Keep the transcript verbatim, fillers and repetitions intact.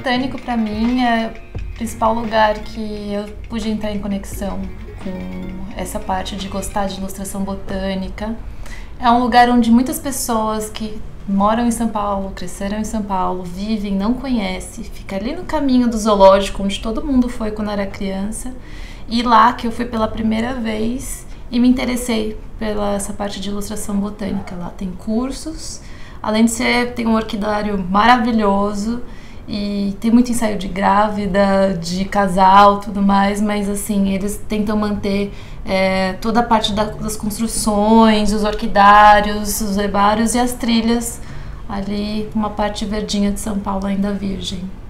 Botânico, para mim, é o principal lugar que eu pude entrar em conexão com essa parte de gostar de ilustração botânica. É um lugar onde muitas pessoas que moram em São Paulo, cresceram em São Paulo, vivem, não conhecem, fica ali no caminho do zoológico, onde todo mundo foi quando era criança. E lá que eu fui pela primeira vez e me interessei pela essa parte de ilustração botânica. Lá tem cursos, além de ser, tem um orquidário maravilhoso e tem muito ensaio de grávida, de casal, tudo mais, mas assim, eles tentam manter é, toda a parte da, das construções, os orquidários, os herbários e as trilhas ali, uma parte verdinha de São Paulo ainda virgem.